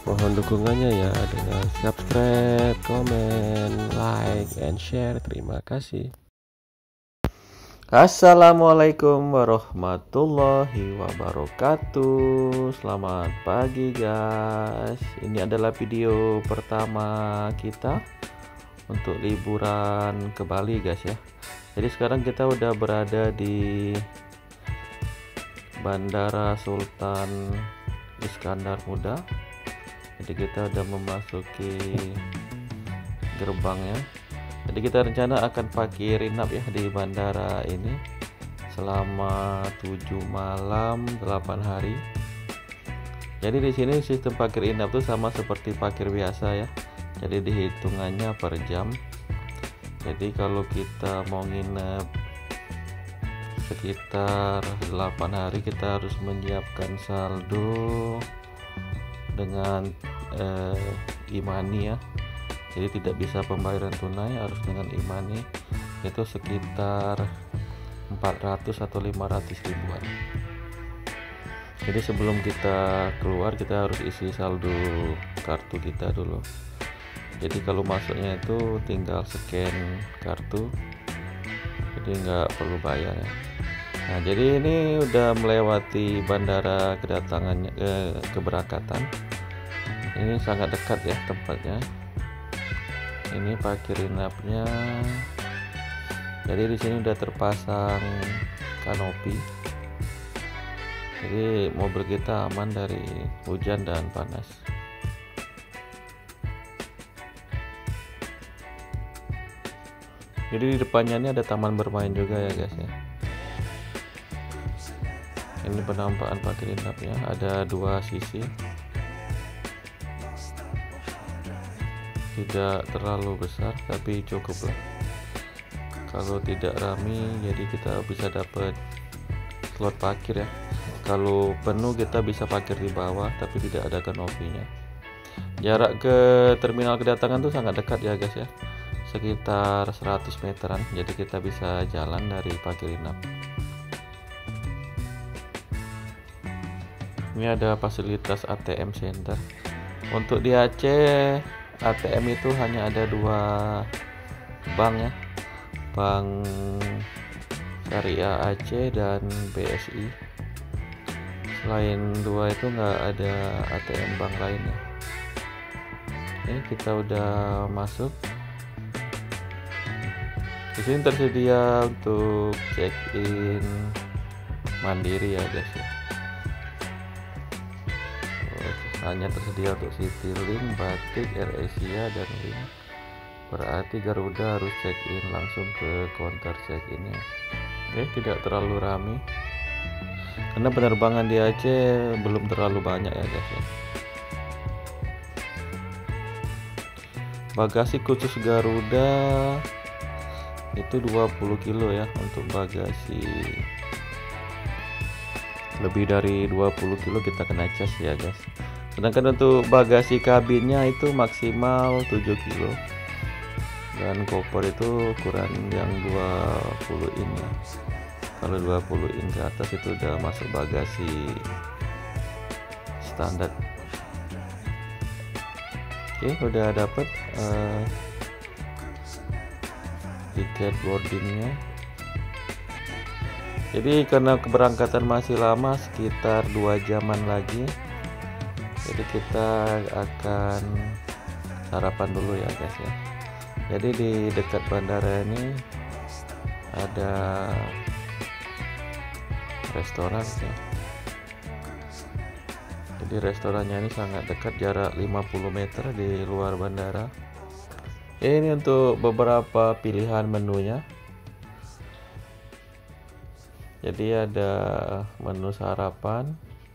Mohon dukungannya ya dengan subscribe, komen, like, and share. Terima kasih. Assalamualaikum warahmatullahi wabarakatuh. Selamat pagi guys. Ini adalah video pertama kita untuk liburan ke Bali guys ya. Jadi sekarang kita udah berada di Bandara Sultan Iskandar Muda. Jadi kita udah memasuki gerbangnya. Jadi kita rencana akan parkir inap ya di bandara ini selama 7 malam 8 hari. Jadi di sini sistem parkir inap tuh sama seperti parkir biasa ya. Jadi dihitungannya per jam. Jadi kalau kita mau nginep sekitar 8 hari kita harus menyiapkan saldo dengan e-money ya. Jadi tidak bisa pembayaran tunai, harus dengan e-money. Itu sekitar 400 atau 500 ribuan. Jadi sebelum kita keluar kita harus isi saldo kartu kita dulu. Jadi kalau masuknya itu tinggal scan kartu, jadi nggak perlu bayar ya. Nah jadi ini udah melewati bandara kedatangannya, keberangkatan. Ini sangat dekat ya tempatnya. Ini parkir inapnya. Jadi di sini udah terpasang kanopi. Jadi mobil kita aman dari hujan dan panas. Jadi di depannya ini ada taman bermain juga ya guys ya. Ini penampakan parkir inapnya, ada dua sisi. Tidak terlalu besar tapi cukup lah. Kalau tidak rame jadi kita bisa dapat slot parkir ya. Kalau penuh kita bisa parkir di bawah tapi tidak ada kanopinya. Jarak ke terminal kedatangan tuh sangat dekat ya guys ya, sekitar 100 meteran. Jadi kita bisa jalan dari parkir inap. Ini ada fasilitas ATM center. Untuk di Aceh ATM itu hanya ada 2 bank ya, Bank Syariah Aceh dan BSI. Selain 2 itu nggak ada ATM bank lainnya. Ini kita udah masuk. Di sini tersedia untuk check in mandiri ya guys ya. Hanya tersedia untuk Citylink, Batik, AirAsia dan Link. Berarti Garuda harus check in langsung ke counter check in ya. Oke, tidak terlalu ramai karena penerbangan di Aceh belum terlalu banyak ya guys ya. Bagasi khusus Garuda itu 20 kilo ya untuk bagasi. Lebih dari 20 kilo kita kena cas ya guys. Sedangkan untuk bagasi kabinnya itu maksimal 7 kilo. Dan koper itu ukuran yang 20 in ya. Kalau 20 in ke atas itu udah masuk bagasi standar. Oke, udah dapet tiket boardingnya. Jadi karena keberangkatan masih lama, sekitar 2 jaman lagi. Jadi kita akan sarapan dulu ya guys ya. Jadi di dekat bandara ini ada restoran ya. Jadi restorannya ini sangat dekat, jarak 50 meter di luar bandara. Ini untuk beberapa pilihan menunya. Jadi ada menu sarapan,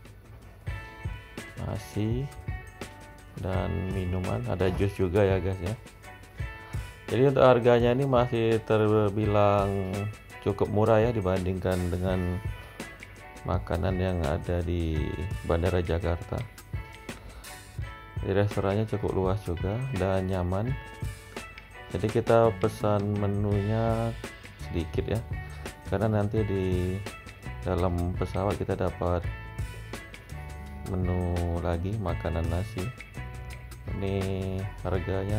nasi dan minuman, ada jus juga ya guys ya. Jadi untuk harganya ini masih terbilang cukup murah ya dibandingkan dengan makanan yang ada di Bandara Jakarta. Di restorannya cukup luas juga dan nyaman. Jadi kita pesan menunya sedikit ya, karena nanti di dalam pesawat kita dapat menu lagi, makanan nasi. Ini harganya,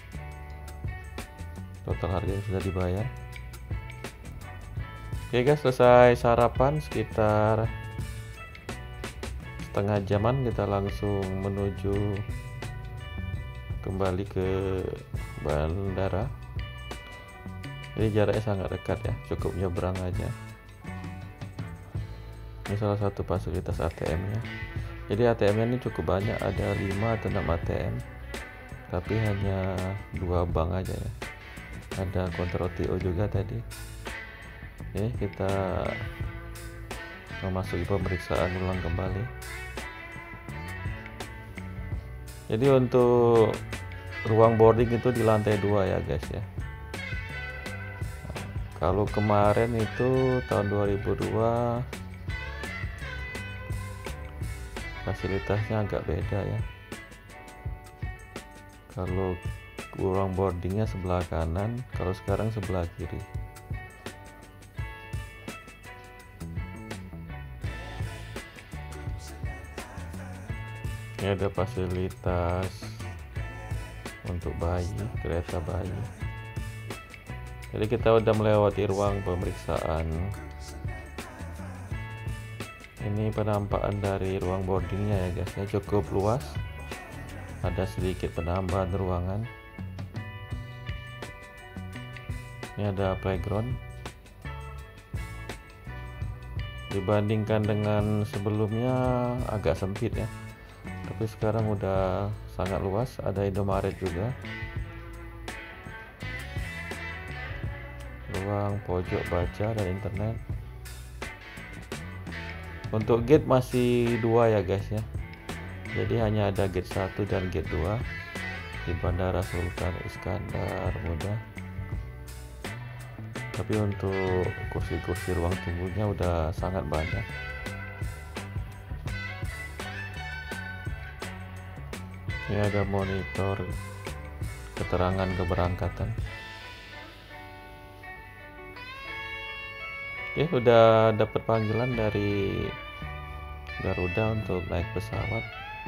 total harga yang sudah dibayar. Oke guys, selesai sarapan sekitar setengah jaman, kita langsung menuju kembali ke bandara. Jadi jaraknya sangat dekat ya, cukup nyebrang aja. Ini salah satu fasilitas ATM-nya. Jadi ATM-nya ini cukup banyak, ada 5 atau 6 ATM, tapi hanya 2 bank aja ya. Ada counter OTO juga tadi. Oke, kita memasuki pemeriksaan ulang kembali. Jadi untuk ruang boarding itu di lantai 2 ya guys ya. Kalau kemarin itu tahun 2002 fasilitasnya agak beda ya. Kalau ruang boardingnya sebelah kanan, kalau sekarang sebelah kiri. Ini ada fasilitas untuk bayi, kereta bayi. Jadi kita udah melewati ruang pemeriksaan. Ini penampakan dari ruang boardingnya ya guys ya, cukup luas, ada sedikit penambahan ruangan. Ini ada playground. Dibandingkan dengan sebelumnya agak sempit ya, tapi sekarang udah sangat luas. Ada Indomaret juga. Ruang pojok baca dan internet. Untuk gate masih 2 ya guys ya. Jadi hanya ada gate 1 dan gate 2 di Bandara Sultan Iskandar Muda. Tapi untuk kursi-kursi ruang tunggunya udah sangat banyak. Ini ada monitor keterangan keberangkatan. Oke, udah dapat panggilan dari Garuda untuk naik pesawat.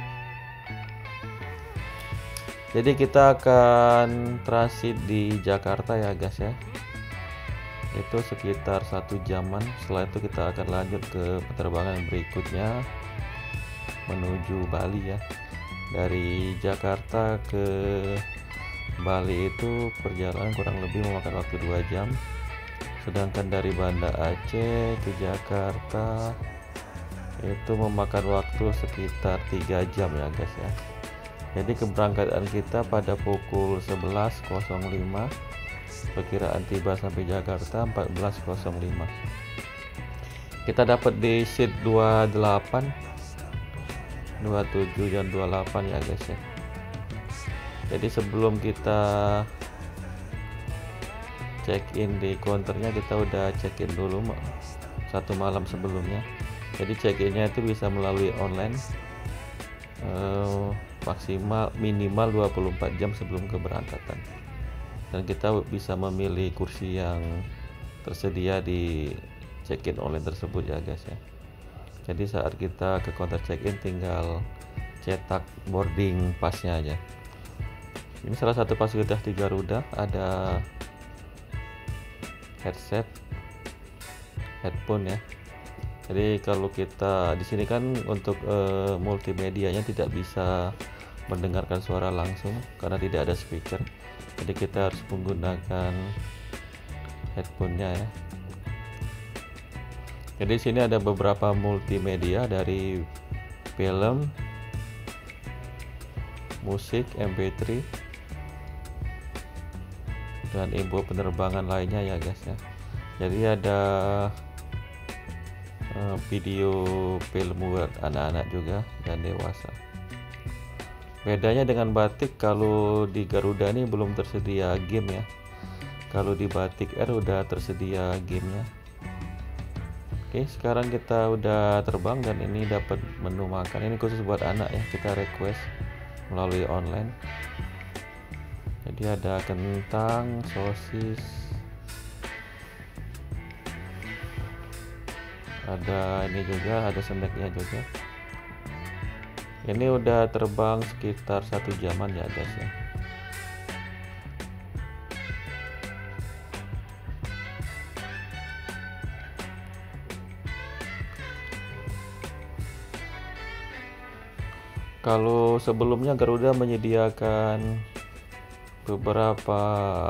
Jadi kita akan transit di Jakarta ya guys ya. Itu sekitar 1 jaman. Setelah itu kita akan lanjut ke penerbangan berikutnya menuju Bali ya. Dari Jakarta ke Bali itu perjalanan kurang lebih memakan waktu 2 jam. Sedangkan dari Banda Aceh ke Jakarta itu memakan waktu sekitar 3 jam ya guys ya. Jadi keberangkatan kita pada pukul 11.05, perkiraan tiba sampai Jakarta 14.05. Kita dapat di seat 28, 27 dan 28 ya guys ya. Jadi sebelum kita check in di counternya, kita udah check in dulu 1 malam sebelumnya. Jadi check innya itu bisa melalui online, minimal 24 jam sebelum keberangkatan, dan kita bisa memilih kursi yang tersedia di check in online tersebut ya guys ya. Jadi saat kita ke counter check in tinggal cetak boarding passnya aja. Ini salah satu fasilitas di Garuda, ada headset, headphone ya. Jadi kalau kita di sini kan untuk multimedianya tidak bisa mendengarkan suara langsung karena tidak ada speaker. Jadi kita harus menggunakan headphone-nya ya. Jadi di sini ada beberapa multimedia dari film, musik, MP3, dan info penerbangan lainnya ya guys ya. Jadi ada video film buat anak-anak juga dan dewasa. Bedanya dengan Batik, kalau di Garuda ini belum tersedia game ya. Kalau di Batik Air udah tersedia gamenya. Oke, sekarang kita udah terbang dan ini dapat menu makan. Ini khusus buat anak ya, kita request melalui online. Jadi ada kentang, sosis, ada ini juga, ada snacknya juga. Ini udah terbang sekitar 1 jaman ya guys ya. Kalau sebelumnya Garuda menyediakan beberapa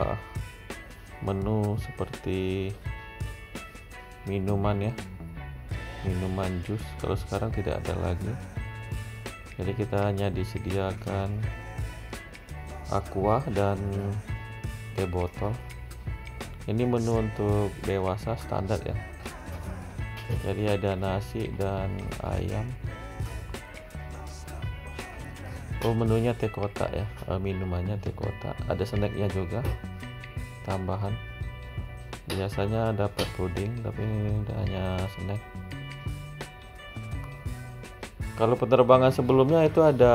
menu seperti minuman ya, minuman jus. Kalau sekarang tidak ada lagi. Jadi kita hanya disediakan aqua dan teh botol. Ini menu untuk dewasa standar ya. Jadi ada nasi dan ayam. Oh, menunya teh kotak ya, minumannya teh kotak. Ada snacknya juga tambahan. Biasanya dapat puding, tapi ini hanya snack. Kalau penerbangan sebelumnya itu ada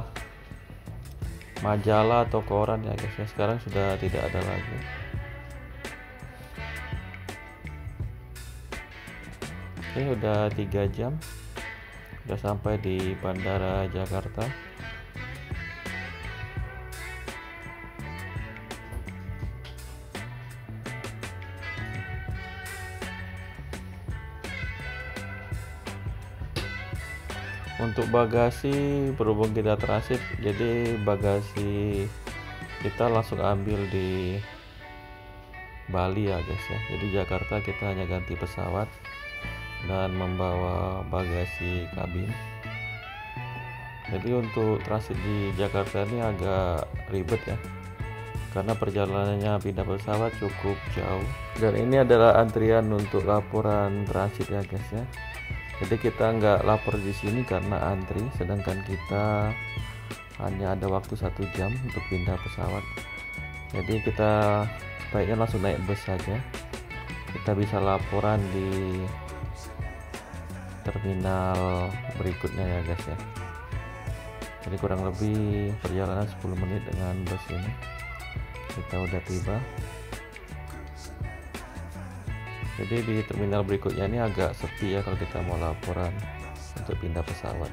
majalah atau koran ya guys ya. Sekarang sudah tidak ada lagi. Oke, udah 3 jam udah sampai di Bandara Jakarta. Untuk bagasi, berhubung kita transit, jadi bagasi kita langsung ambil di Bali ya guys ya. Jadi Jakarta kita hanya ganti pesawat dan membawa bagasi kabin. Jadi untuk transit di Jakarta ini agak ribet ya, karena perjalanannya pindah pesawat cukup jauh. Dan ini adalah antrian untuk laporan transit ya guys ya. Jadi kita nggak lapor di sini karena antri, sedangkan kita hanya ada waktu 1 jam untuk pindah pesawat. Jadi kita sebaiknya langsung naik bus saja. Kita bisa laporan di terminal berikutnya ya guys ya. Jadi kurang lebih perjalanan 10 menit dengan bus ini. Kita udah tiba. Jadi di terminal berikutnya ini agak sepi ya kalau kita mau laporan untuk pindah pesawat.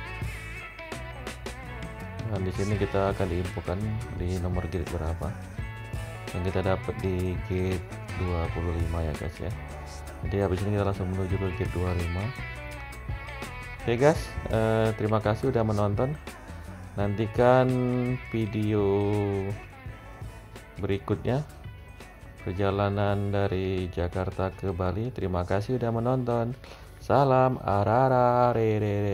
Dan di sini kita akan diinfokan di nomor gate berapa yang kita dapat di gate 25 ya guys ya. Jadi habis ini kita langsung menuju ke gate 25. Oke guys, terima kasih udah menonton. Nantikan video berikutnya, perjalanan dari Jakarta ke Bali. Terima kasih udah menonton. Salam arara re re re.